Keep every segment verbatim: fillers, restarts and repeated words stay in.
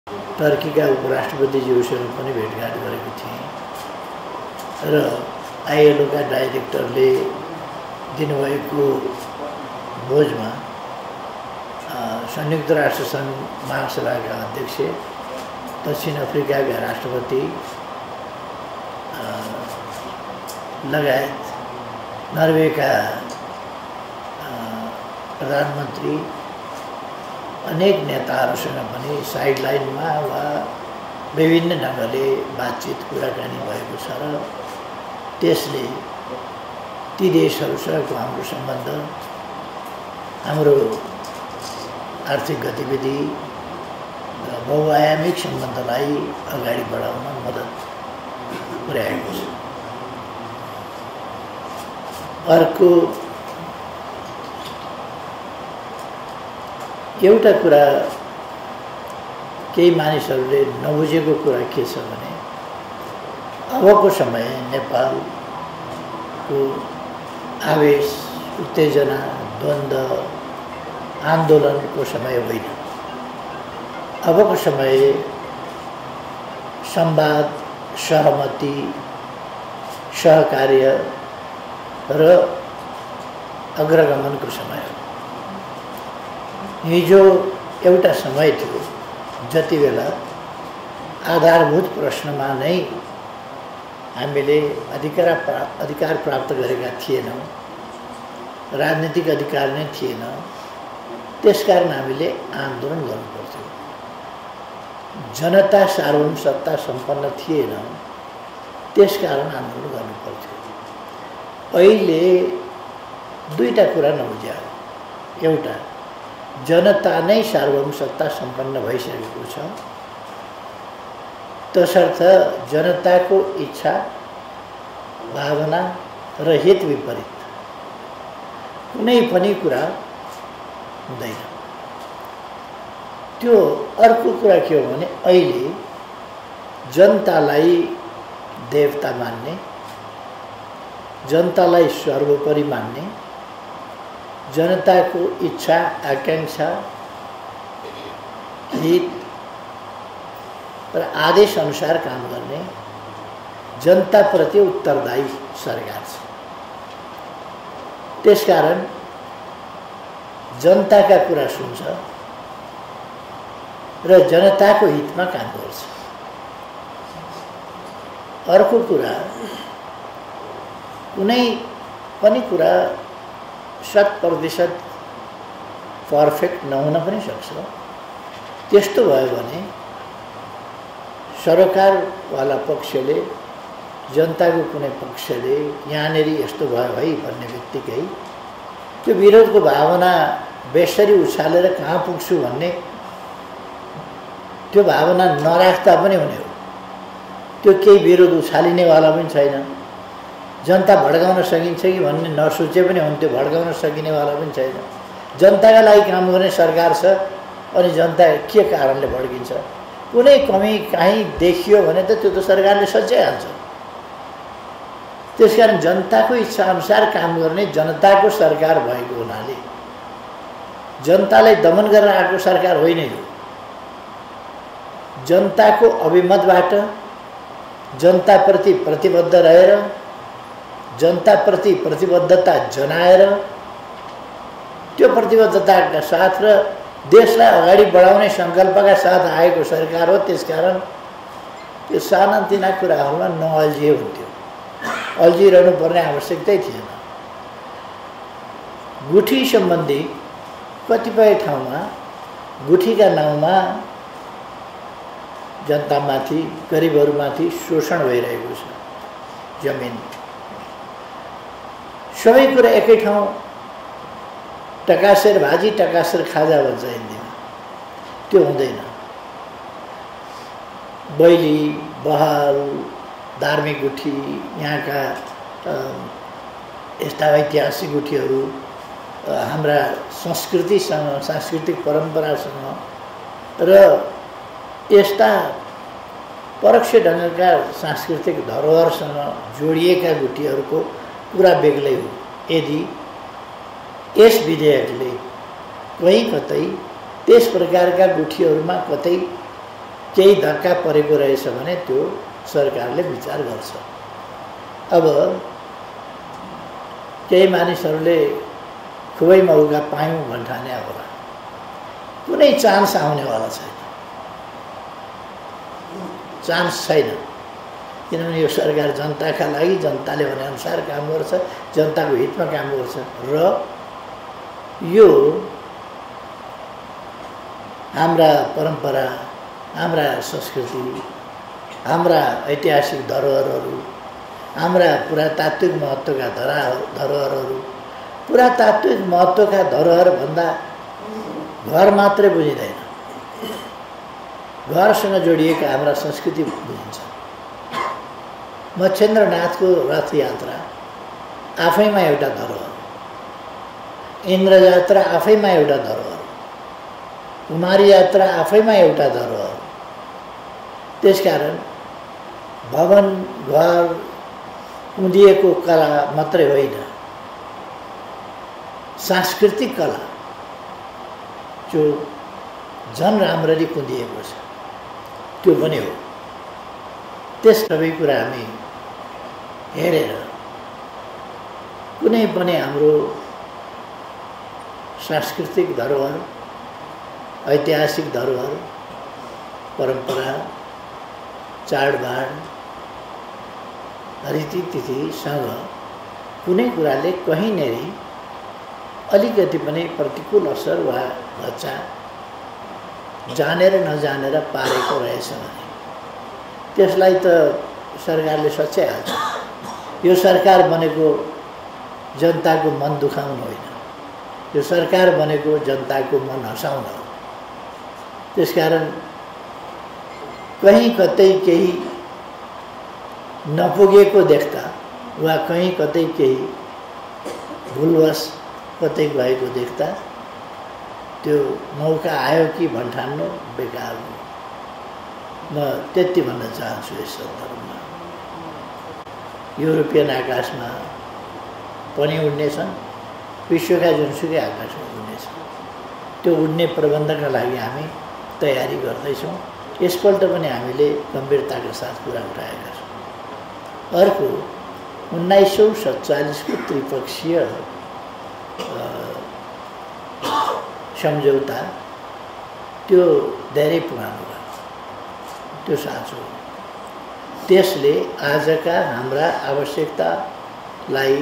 टर्कीका उपराष्ट्रपतिज्यूसँग पनि भेटघाट गरेको थिएँ र आइएलओका डाइरेक्टरले दिनुभएको भोजमा संयुक्त राष्ट्रसङ्घ महासभाका अध्यक्ष, दक्षिण अफ्रिकाका राष्ट्रपति लगायत नर्वेका प्रधानमन्त्री अनेक नेताहरूसँग पनि साइडलाइनमा वा विभिन्न ढङ्गले बातचित कुराकानी भएको छ र त्यसले ती देशहरूसँगको हाम्रो सम्बन्ध, हाम्रो आर्थिक गतिविधि र बहुआयामिक सम्बन्धलाई अगाडि बढाउन मद्दत पुर्याएको छ। अर्को एउटा कुरा केही मानिसहरूले नबुझेको कुरा के छ भने अबको समय नेपालको आवेश, उत्तेजना, द्वन्द्व, आन्दोलनको समय होइन। अबको समय संवाद, सहमति, सहकार्य र अग्रगमनको समय हो। हिजो एउटा समय थियो जति बेला आधारभूत प्रश्नमा नै हामीले अधिकार अधिकार प्राप्त गरेका थिएनौँ, राजनीतिक अधिकार नै थिएन। त्यसकारण हामीले आन्दोलन गर्नुपर्थ्यो। जनता सार्वभौम सत्ता सम्पन्न थिएन, त्यसकारण आन्दोलन गर्नुपर्थ्यो। अहिले दुईटा कुरा नबुझ्या हो। एउटा, जनता नै सार्वभौम सत्ता सम्पन्न भइसकेको छ, तसर्थ जनताको इच्छा, भावना र हित विपरीत कुनै पनि कुरा हुँदैन। त्यो अर्को कुरा के हो भने अहिले जनतालाई देवता मान्ने, जनतालाई सर्वोपरि मान्ने, जनताको इच्छा, आकांक्षा, हित र आदेश अनुसार काम गर्ने जनताप्रति उत्तरदायी सरकार छ। त्यसकारण जनताका कुरा सुन्छ र जनताको हितमा काम गर्छ। अर्को कुरा, कुनै पनि कुरा शत प्रतिशत पर्फेक्ट नहुन पनि सक्छ। त्यस्तो भयो भने सरकारवाला पक्षले, जनताको कुनै पक्षले यहाँनिर यस्तो भयो है भन्ने बित्तिकै त्यो विरोधको भावना बेसरी उछालेर कहाँ पुग्छु भन्ने त्यो भावना नराख्दा पनि हुने हो। त्यो केही विरोध उछालिनेवाला पनि छैन। जनता भड्काउन सकिन्छ कि भन्ने नसोचे पनि हुन्थ्यो, भड्काउन सकिनेवाला पनि छैन। जनताका लागि काम गर्ने सरकार छ अनि जनता के कारणले भड्किन्छ? कुनै कमी काहीँ देखियो भने त त्यो त सरकारले सच्याइहाल्छ। त्यसकारण जनताको इच्छा अनुसार काम गर्ने जनताको सरकार भएको हुनाले जनतालाई दमन गर्न आएको सरकार होइन यो। जनताको अभिमतबाट जनताप्रति प्रतिबद्ध रहेर, जनताप्रति प्रतिबद्धता जनाएर त्यो प्रतिबद्धताका साथ र देशलाई अगाडि बढाउने सङ्कल्पका साथ आएको सरकार हो। त्यसकारण त्यो सानातिना कुराहरूमा नअल्झिए हुन्थ्यो, अल्झिरहनु पर्ने आवश्यकतै थिएन। गुठी सम्बन्धी कतिपय ठाउँमा गुठीका नाउँमा जनतामाथि, गरिबहरूमाथि शोषण भइरहेको छ। जमिन सबै कुरा एकै ठाउँ टकासेर भाजी, टकासेर खाजा भन्छ हिन्दीमा, त्यो हुँदैन। बैली, बहाल, धार्मिक गुठी, यहाँका यस्ता ऐतिहासिक गुठीहरू हाम्रा संस्कृतिसँग, सांस्कृतिक परम्परासँग र यस्ता परोक्ष ढङ्गका सांस्कृतिक धरोहरसँग जोडिएका गुठीहरूको कुरा बेग्लै हो। यदि यस विधेयकले कहीँ कतै त्यस प्रकारका गुठीहरूमा कतै केही धक्का परेको रहेछ भने त्यो सरकारले विचार गर्छ। अब केही मानिसहरूले खुबै मौका पायौँ भन्ठाने होला, कुनै चान्स आउनेवाला छैन, चान्स छैन। किनभने यो सरकार जनताका लागि, जनताले भनेअनुसार काम गर्छ, जनताको हितमा काम गर्छ र यो हाम्रा परम्परा, हाम्रा संस्कृति, हाम्रा ऐतिहासिक धरोहरहरू, हाम्रा पुरातात्विक महत्त्वका धरा धरोहरहरू, पुरातात्विक महत्त्वका धरोहरभन्दा घर मात्रै बुझिँदैन, घरसँग जोडिएका हाम्रा संस्कृति बुझिन्छ। मच्छेन्द्रनाथको रथ यात्रा आफैमा एउटा धरोहर, इन्द्र यात्रा आफैमा एउटा धरोहर, कुमारी यात्रा आफैमा एउटा धरोहर। त्यसकारण भवन घर कुँदिएको कला मात्रै होइन, सांस्कृतिक कला जो झन् राम्ररी कुँदिएको छ त्यो पनि हो। त्यस सबै कुरा हामी हेरेर कुनै पनि हाम्रो सांस्कृतिक धरोहर, ऐतिहासिक धरोहर, परम्परा, चाडबाड, रीतिथितिसँग कुनै कुराले कहीँनेरि अलिकति पनि प्रतिकूल असर वा घच्चा जानेर नजानेर पारेको रहेछ भने त्यसलाई त सरकारले सच्याइहाल्छ। यो सरकार बनेको जनताको मन दुखाउनु होइन, यो सरकार बनेको जनताको मन हँसाउन हो। त्यसकारण कहीँ कतै केही नपुगेको देख्दा वा कहीँ कतै केही भुलवश कतै गएको देख्दा त्यो मौका आयो कि भन्ठान्नु बेकार हो। म त्यति भन्न चाहन्छु यस सन्दर्भमा। युरोपियन आकाशमा पनि उड्नेछन्, विश्वका जुनसुकै आकाशमा उड्नेछन्, त्यो उड्ने प्रबन्धका लागि हामी तयारी गर्दैछौँ। यसपल्ट पनि हामीले गम्भीरताका साथ कुरा उठाएका छौँ। अर्को उन्नाइस सौ सत्तालिसको त्रिपक्षीय सम्झौता त्यो धेरै पुरानो भयो, त्यो साँचो हो। त्यसले आजका हाम्रा आवश्यकतालाई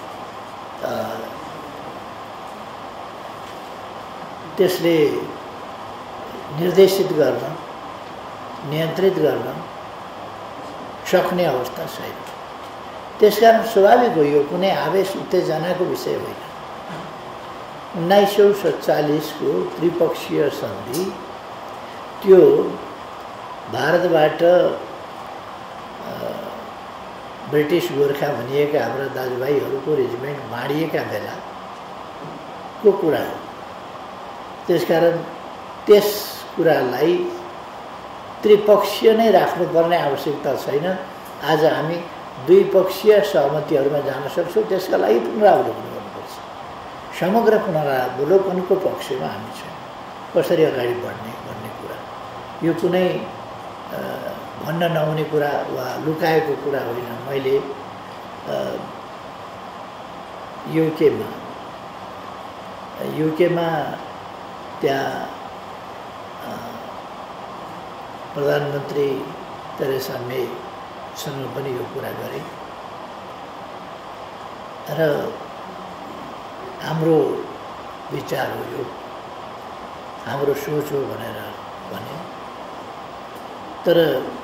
त्यसले निर्देशित गर्न, नियन्त्रित गर्न सक्ने अवस्था छैन। त्यसकारण स्वाभाविक हो, यो कुनै आवेश उत्तेजनाको विषय होइन। उन्नाइस सौ सत्तालिसको त्रिपक्षीय सन्धि त्यो भारतबाट ब्रिटिस गोर्खा भनिएका हाम्रा दाजुभाइहरूको रेजिमेन्ट बाँडिएका बेलाको कुरा हो। त्यसकारण त्यस कुरालाई त्रिपक्षीय नै राख्नुपर्ने आवश्यकता छैन। आज हामी द्विपक्षीय सहमतिहरूमा जान सक्छौँ। त्यसका लागि पुनरावलोकन गर्नुपर्छ। समग्र पुनरावलोकनको पक्षमा हामी छौँ, कसरी अगाडि बढ्ने भन्ने कुरा। यो कुनै भन्न नहुने कुरा वा लुकाएको कुरा होइन। मैले युकेमा युकेमा त्यहाँ प्रधानमन्त्री तेरेसा मेसँग पनि यो कुरा गरेँ र हाम्रो विचार हो, यो हाम्रो सोच हो भनेर भने। तर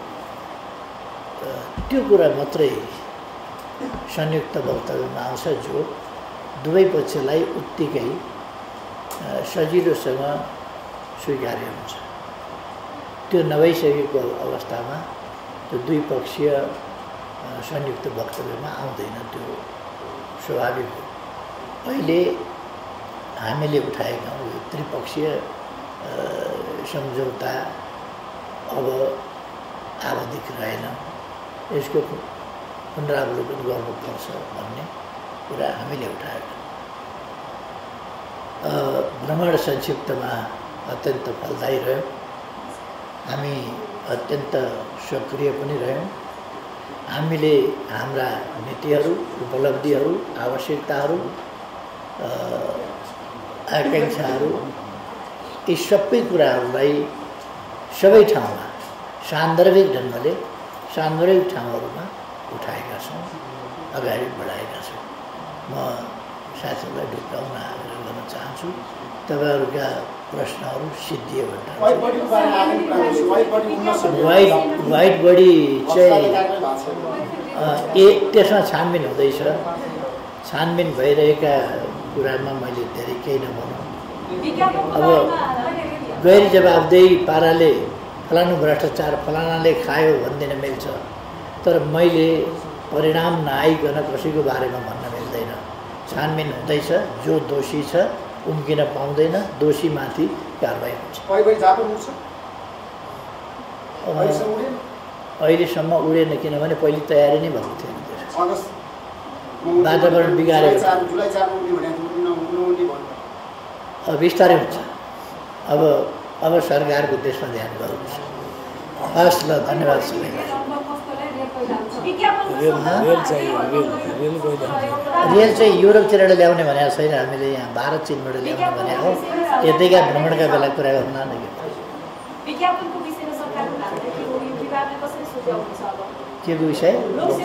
त्यो कुरा मात्रै संयुक्त वक्तव्यमा आउँछ जो दुवै पक्षलाई उत्तिकै सजिलोसँग स्वीकार्य हुन्छ। त्यो नभइसकेको अवस्थामा त्यो द्विपक्षीय संयुक्त वक्तव्यमा आउँदैन, त्यो स्वाभाविक हो। अहिले हामीले उठाएका यो त्रिपक्षीय सम्झौता अब आवधिक रहेन, यसको पुनरावलोकन गर्नुपर्छ भन्ने कुरा हामीले उठाएका। भ्रमण संक्षिप्तमा अत्यन्त फलदायी रह्यो। हामी अत्यन्त सक्रिय पनि रह्यौँ। हामीले हाम्रा नीतिहरू, उपलब्धिहरू, आवश्यकताहरू, आकाङ्क्षाहरू यी सबै कुराहरूलाई सबै ठाउँमा सान्दर्भिक ढङ्गले सान्दर्भिक ठाउँहरूमा उठाएका छौँ, अगाडि बढाएका छौँ। म साथीहरूलाई ढुक्काउन आग्रह गर्न चाहन्छु। तपाईँहरूका प्रश्नहरू सिद्धियो भने वाइट वाइट बडी चाहिँ एक त्यसमा छानबिन हुँदैछ। छानबिन भइरहेका कुरामा मैले धेरै केही नभनौँ। अब गैर जवाबदेही पाराले फलानु भ्रष्टाचार फलानाले खायो भनिदिन मिल्छ, तर मैले परिणाम नआइकन कसैको बारेमा भन्न मिल्दैन। छानबिन हुँदैछ, जो दोषी छ उम्किन पाउँदैन, दोषीमाथि कारबाही हुन्छ। अहिलेसम्म उडेन, किनभने पहिले तयारी नै भएको थिएन। वातावरण बिगारेको बिस्तारै हुन्छ। अब अब सरकारको त्यसमा ध्यान गर्नुपर्छ। हस् ल, धन्यवाद सबैलाई। रेल चाहिँ युरोपतिर ल्याउने भनेको छैन, हामीले यहाँ भारत चीनबाट ल्याउने भने हो। यतैका भ्रमणका बेला कुरा गर्न न के को विषय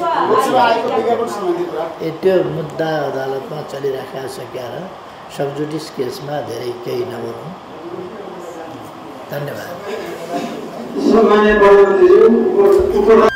त्यो मुद्दा अदालतमा चलिरहेको छ क्या र सबजुडिस केसमा धेरै केही नगरौँ। धन्यवाद।